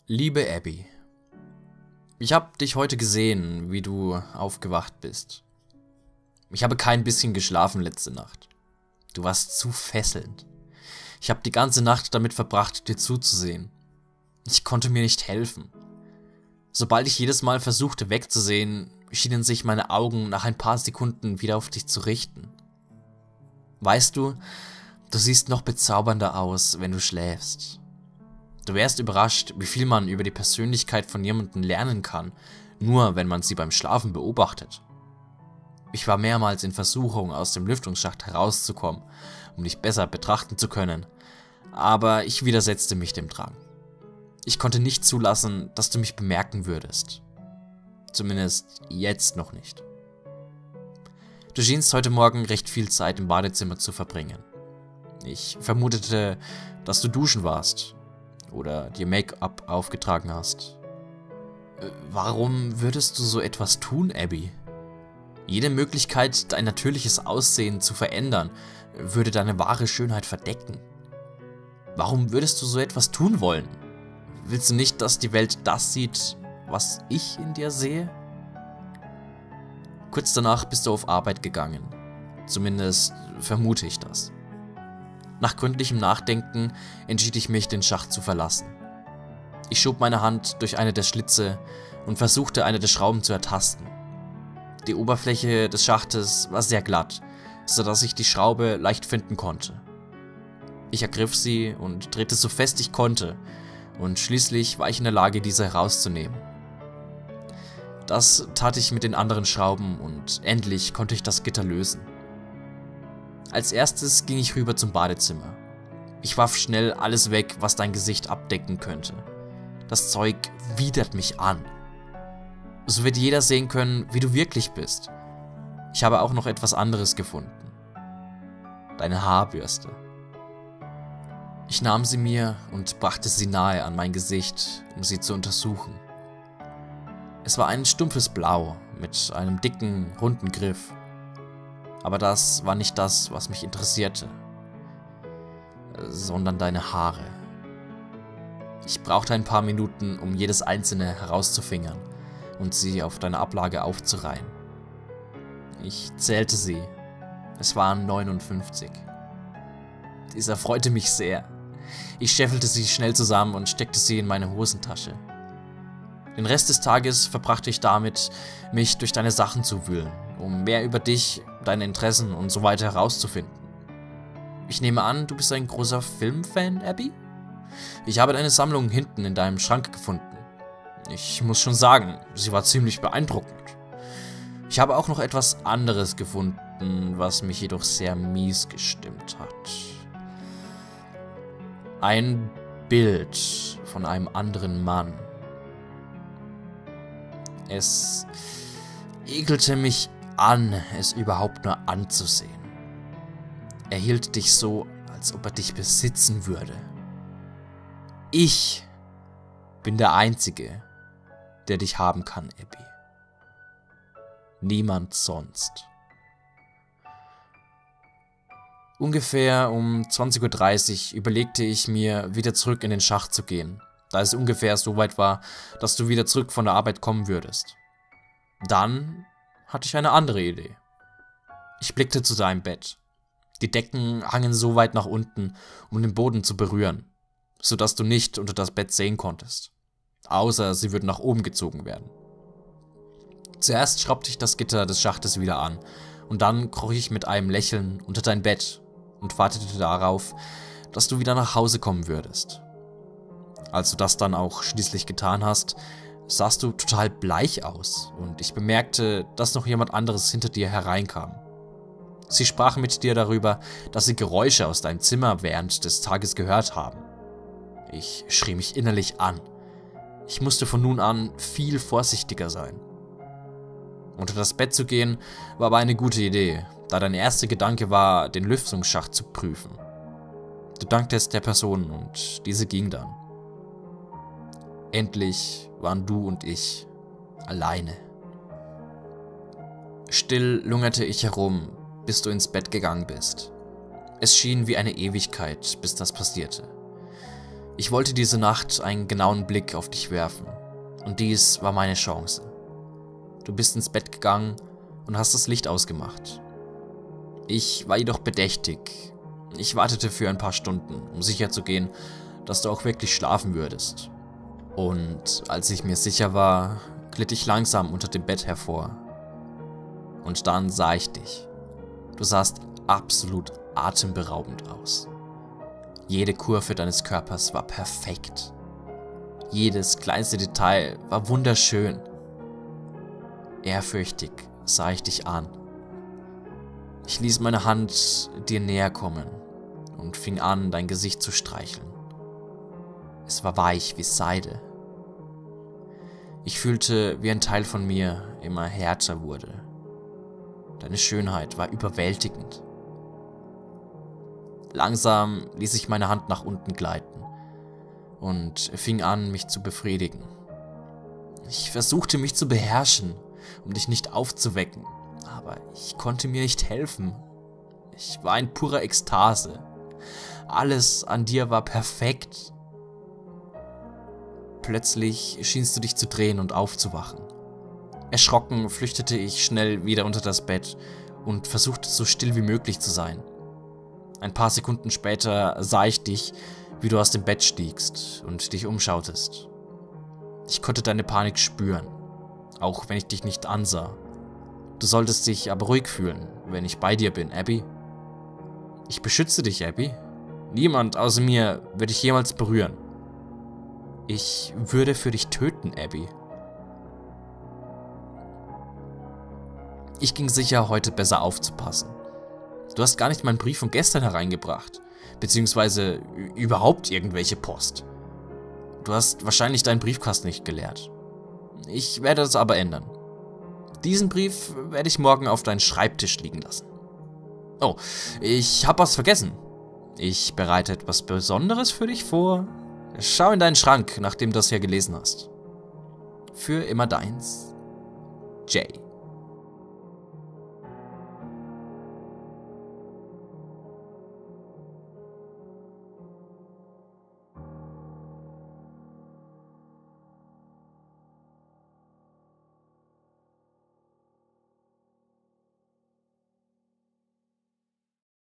Liebe Abby, ich habe dich heute gesehen, wie du aufgewacht bist. Ich habe kein bisschen geschlafen letzte Nacht. Du warst zu fesselnd. Ich habe die ganze Nacht damit verbracht, dir zuzusehen. Ich konnte mir nicht helfen. Sobald ich jedes Mal versuchte wegzusehen, schienen sich meine Augen nach ein paar Sekunden wieder auf dich zu richten. Weißt du, du siehst noch bezaubernder aus, wenn du schläfst. Du wärst überrascht, wie viel man über die Persönlichkeit von jemandem lernen kann, nur wenn man sie beim Schlafen beobachtet. Ich war mehrmals in Versuchung, aus dem Lüftungsschacht herauszukommen, um dich besser betrachten zu können, aber ich widersetzte mich dem Drang. Ich konnte nicht zulassen, dass du mich bemerken würdest. Zumindest jetzt noch nicht. Du schienst heute Morgen recht viel Zeit im Badezimmer zu verbringen. Ich vermutete, dass du duschen warst oder dir Make-up aufgetragen hast. Warum würdest du so etwas tun, Abby? Jede Möglichkeit, dein natürliches Aussehen zu verändern, würde deine wahre Schönheit verdecken. Warum würdest du so etwas tun wollen? Willst du nicht, dass die Welt das sieht, was ich in dir sehe? Kurz danach bist du auf Arbeit gegangen. Zumindest vermute ich das. Nach gründlichem Nachdenken entschied ich mich, den Schacht zu verlassen. Ich schob meine Hand durch eine der Schlitze und versuchte, eine der Schrauben zu ertasten. Die Oberfläche des Schachtes war sehr glatt, sodass ich die Schraube leicht finden konnte. Ich ergriff sie und drehte so fest ich konnte, und schließlich war ich in der Lage, diese herauszunehmen. Das tat ich mit den anderen Schrauben und endlich konnte ich das Gitter lösen. Als erstes ging ich rüber zum Badezimmer. Ich warf schnell alles weg, was dein Gesicht abdecken könnte. Das Zeug widert mich an. So wird jeder sehen können, wie du wirklich bist. Ich habe auch noch etwas anderes gefunden. Deine Haarbürste. Ich nahm sie mir und brachte sie nahe an mein Gesicht, um sie zu untersuchen. Es war ein stumpfes Blau mit einem dicken, runden Griff. Aber das war nicht das, was mich interessierte, sondern deine Haare. Ich brauchte ein paar Minuten, um jedes einzelne herauszufingern und sie auf deine Ablage aufzureihen. Ich zählte sie. Es waren 59. Dies erfreute mich sehr. Ich scheffelte sie schnell zusammen und steckte sie in meine Hosentasche. Den Rest des Tages verbrachte ich damit, mich durch deine Sachen zu wühlen, um mehr über dich, deine Interessen und so weiter herauszufinden. Ich nehme an, du bist ein großer Filmfan, Abby? Ich habe deine Sammlung hinten in deinem Schrank gefunden. Ich muss schon sagen, sie war ziemlich beeindruckend. Ich habe auch noch etwas anderes gefunden, was mich jedoch sehr mies gestimmt hat. Ein Bild von einem anderen Mann. Es ekelte mich an, es überhaupt nur anzusehen. Er hielt dich so, als ob er dich besitzen würde. Ich bin der Einzige, der dich haben kann, Abby. Niemand sonst. Ungefähr um 20:30 Uhr überlegte ich mir, wieder zurück in den Schacht zu gehen, da es ungefähr so weit war, dass du wieder zurück von der Arbeit kommen würdest. Dann hatte ich eine andere Idee. Ich blickte zu deinem Bett. Die Decken hangen so weit nach unten, um den Boden zu berühren, sodass du nicht unter das Bett sehen konntest. Außer sie würden nach oben gezogen werden. Zuerst schraubte ich das Gitter des Schachtes wieder an und dann kroch ich mit einem Lächeln unter dein Bett und wartete darauf, dass du wieder nach Hause kommen würdest. Als du das dann auch schließlich getan hast, sahst du total bleich aus und ich bemerkte, dass noch jemand anderes hinter dir hereinkam. Sie sprachen mit dir darüber, dass sie Geräusche aus deinem Zimmer während des Tages gehört haben. Ich schrie mich innerlich an. Ich musste von nun an viel vorsichtiger sein. Unter das Bett zu gehen, war aber eine gute Idee, da dein erster Gedanke war, den Lüftungsschacht zu prüfen. Du danktest der Person und diese ging dann. Endlich waren du und ich alleine. Still lungerte ich herum, bis du ins Bett gegangen bist. Es schien wie eine Ewigkeit, bis das passierte. Ich wollte diese Nacht einen genauen Blick auf dich werfen. Und dies war meine Chance. Du bist ins Bett gegangen und hast das Licht ausgemacht. Ich war jedoch bedächtig. Ich wartete für ein paar Stunden, um sicherzugehen, dass du auch wirklich schlafen würdest. Und als ich mir sicher war, glitt ich langsam unter dem Bett hervor. Und dann sah ich dich. Du sahst absolut atemberaubend aus. Jede Kurve deines Körpers war perfekt. Jedes kleinste Detail war wunderschön. Ehrfürchtig sah ich dich an. Ich ließ meine Hand dir näher kommen und fing an, dein Gesicht zu streicheln. Es war weich wie Seide. Ich fühlte, wie ein Teil von mir immer härter wurde. Deine Schönheit war überwältigend. Langsam ließ ich meine Hand nach unten gleiten und fing an, mich zu befriedigen. Ich versuchte, mich zu beherrschen, um dich nicht aufzuwecken, aber ich konnte mir nicht helfen. Ich war in purer Ekstase. Alles an dir war perfekt. Plötzlich schienst du dich zu drehen und aufzuwachen. Erschrocken flüchtete ich schnell wieder unter das Bett und versuchte so still wie möglich zu sein. Ein paar Sekunden später sah ich dich, wie du aus dem Bett stiegst und dich umschautest. Ich konnte deine Panik spüren, auch wenn ich dich nicht ansah. Du solltest dich aber ruhig fühlen, wenn ich bei dir bin, Abby. Ich beschütze dich, Abby. Niemand außer mir wird dich jemals berühren. Ich würde für dich töten, Abby. Ich ging sicher, heute besser aufzupassen. Du hast gar nicht meinen Brief von gestern hereingebracht, beziehungsweise überhaupt irgendwelche Post. Du hast wahrscheinlich deinen Briefkasten nicht geleert. Ich werde das aber ändern. Diesen Brief werde ich morgen auf deinen Schreibtisch liegen lassen. Oh, ich habe was vergessen. Ich bereite etwas Besonderes für dich vor. Schau in deinen Schrank, nachdem du das hier gelesen hast. Für immer deins, Jay.